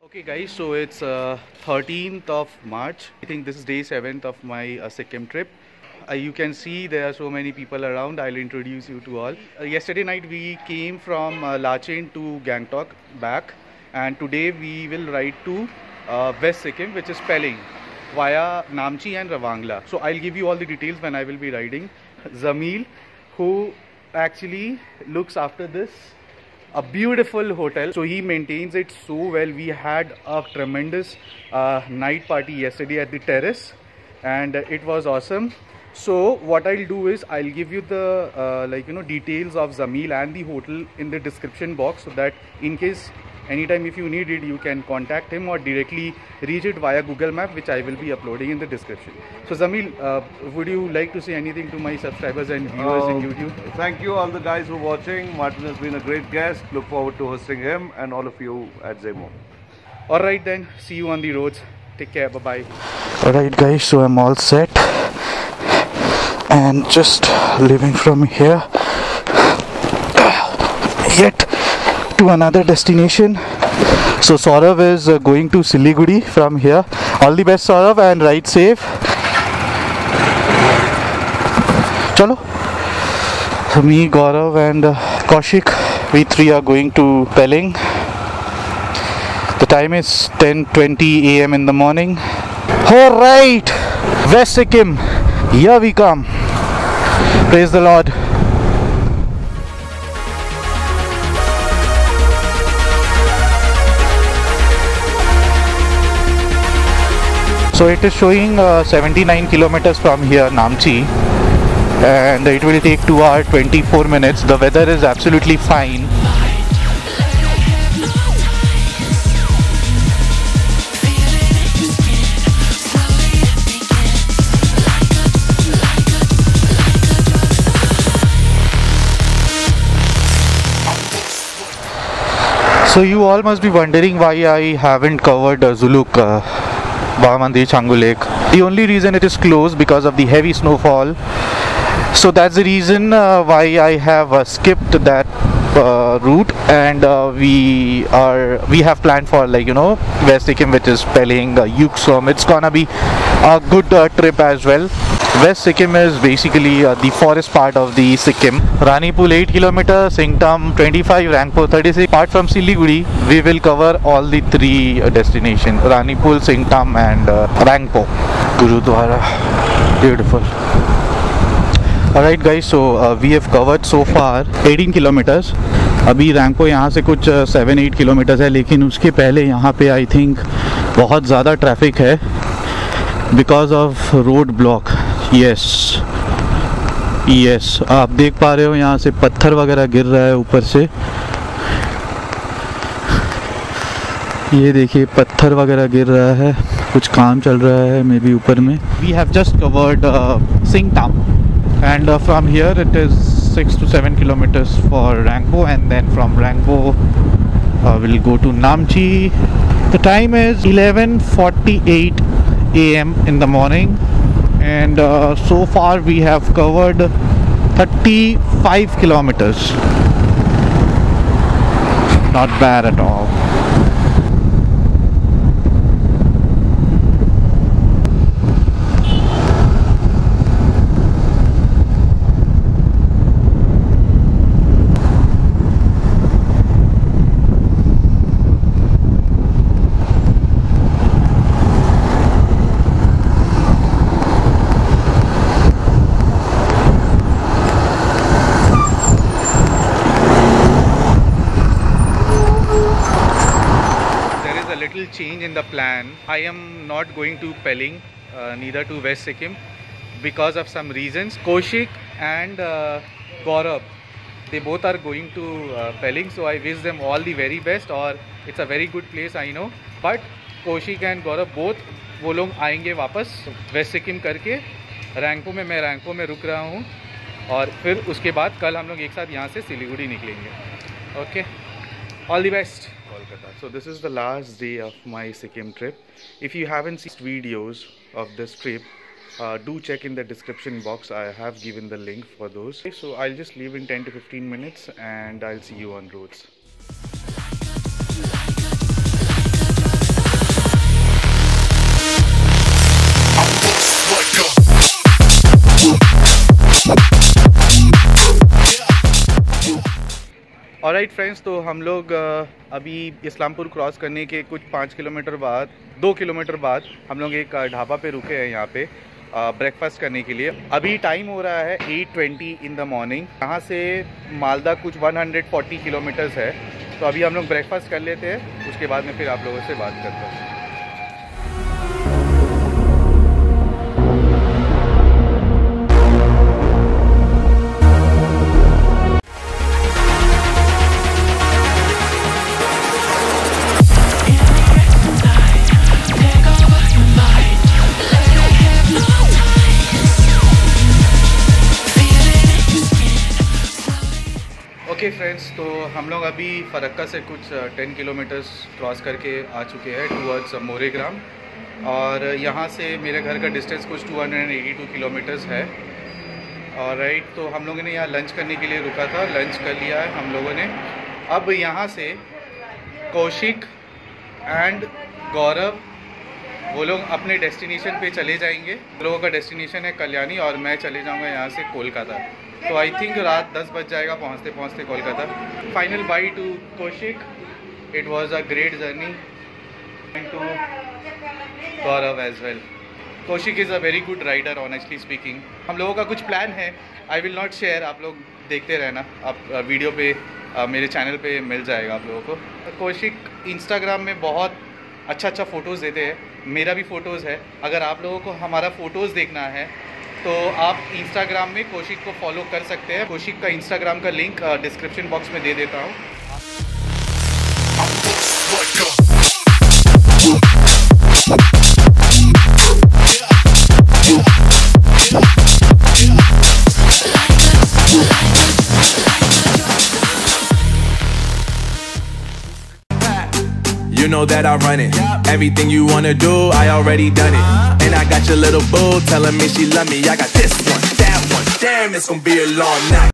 Okay guys, so it's 13th of March. I think this is day 7th of my Sikkim trip. You can see there are so many people around. I'll introduce you to all. Yesterday night we came from Lachen to Gangtok back, and today we will ride to West Sikkim, which is Pelling, via Namchi and Ravangla. So I'll give you all the details when I will be riding. Zamil, who actually looks after this a beautiful hotel, so he maintains it so well. We had a tremendous night party yesterday at the terrace, and it was awesome. So what I'll do is I'll give you the details of Zamil and the hotel in the description box, so that in case anytime if you need it, you can contact him or directly reach it via Google Map, which I will be uploading in the description. So Zamil, would you like to say anything to my subscribers and viewers in YouTube? Thank you all the guys who are watching. Martin has been a great guest. Look forward to hosting him and all of you at Zemo. Alright then, see you on the roads. Take care, bye-bye. Alright guys, so I'm all set and just leaving from here yet to another destination. So Saurav is going to Siliguri from here. All the best Saurav, and ride safe. Chalo. So me, Gaurav and Kaushik, we three are going to Pelling. The time is 10:20 AM in the morning. Alright, West Sikkim, here we come. Praise the Lord. So it is showing 79 kilometers from here, Namchi, and it will take 2 hours 24 minutes. The weather is absolutely fine. So you all must be wondering why I haven't covered Zuluk, Bahamandi, Changu Lake. The only reason it is closed because of the heavy snowfall. So that's the reason why I have skipped that route, and we have planned for West Sikkim, which is Pelling, Yuksum. It's gonna be a good trip as well. West Sikkim is basically the forest part of the Sikkim. Ranipul 8 km, Singtam 25, Rangpo 36. Apart from Siliguri, we will cover all the three destinations: Ranipul, Singtam and Rangpo. Gurudwara, beautiful. Alright guys, so we have covered so far 18 kilometers. अभी रैंगपो यहाँ से कुछ 7-8 kilometres है, लेकिन उसके पहले यहाँ पे आई थिंक बहुत ज़्यादा ट्रैफिक है because of road block. Yes आप देख पा रहे हो यहाँ से पत्थर वगैरह गिर रहा है ऊपर से. ये देखिए पत्थर वगैरह गिर रहा है, कुछ काम चल रहा है मे बी ऊपर में. We have just covered Singtam, and from here it is 6 to 7 kilometers for Rangpo, and then from Rangpo we'll go to Namchi. The time is 11:48 AM in the morning, and so far we have covered 35 kilometers. Not bad at all. Change in the plan. I am not going to Pelling, neither to West Sikkim, because of some reasons. Kaushik and Gaurav, they both are going to Pelling, so I wish them all the very best. Or it's a very good place, I know, but Kaushik and Gaurav both, वो लोग आएंगे वापस waste Sikkim करके. रैंगपो में मैं रैंगपो में रुक रहा हूँ, और फिर उसके बाद कल हम लोग एक साथ यहाँ से सिलीगुड़ी निकलेंगे. Okay, all the best. So this is the last day of my Sikkim trip. If you haven't seen videos of this trip, do check in the description box. I have given the link for those. So I'll just leave in 10 to 15 minutes and I'll see you on roads. Alright friends, तो हम लोग अभी Islampur cross करने के कुछ 5 kilometre बाद 2 kilometre बाद हम लोग एक ढाबा पे रुके हैं यहाँ पे ब्रेकफास्ट करने के लिए। अभी टाइम हो रहा है 8:20 इन द मॉर्निंग। यहाँ से मालदा कुछ 140 किलोमीटर्स है। तो अभी हम लोग ब्रेकफास्ट कर लेते हैं, उसके बाद में फिर आप लोगों से बात करते हैं। ओके फ्रेंड्स, तो हम लोग अभी फरक्का से कुछ 10 किलोमीटर्स क्रॉस करके आ चुके हैं टूवर्ड्स मोरेग्राम, और यहाँ से मेरे घर का डिस्टेंस कुछ 282 किलोमीटर्स है। और राइट, तो हम लोगों ने यहाँ लंच करने के लिए रुका था, लंच कर लिया है हम लोगों ने। अब यहाँ से कौशिक एंड गौरव वो लोग अपने डेस्टिनेशन पे चले जाएंगे। लोगों का डेस्टिनेशन है कल्याणी और मैं चले जाऊँगा यहाँ से कोलकाता। तो आई थिंक रात 10 बज जाएगा पहुँचते पहुँचते Kolkata. Final bye to Kaushik, it was a great journey, and to Gaurav as well. Kaushik is a very good rider honestly speaking. हम लोगों का कुछ प्लान है, आई विल नॉट शेयर, आप लोग देखते रहना, आप वीडियो पे मेरे चैनल पे मिल जाएगा आप लोगों को। कौशिक इंस्टाग्राम में बहुत अच्छा फ़ोटोज़ देते हैं, मेरा भी फ़ोटोज़ है। अगर आप लोगों को हमारा फ़ोटोज़ देखना है तो आप इंस्टाग्राम में कौशिक को फॉलो कर सकते हैं। कौशिक का इंस्टाग्राम का लिंक डिस्क्रिप्शन बॉक्स में दे देता हूँ। You know that I run it. Everything you wanna do, I already done it. And I got your little boo telling me she love me. I got this one, that one. Damn, it's gonna be a long night.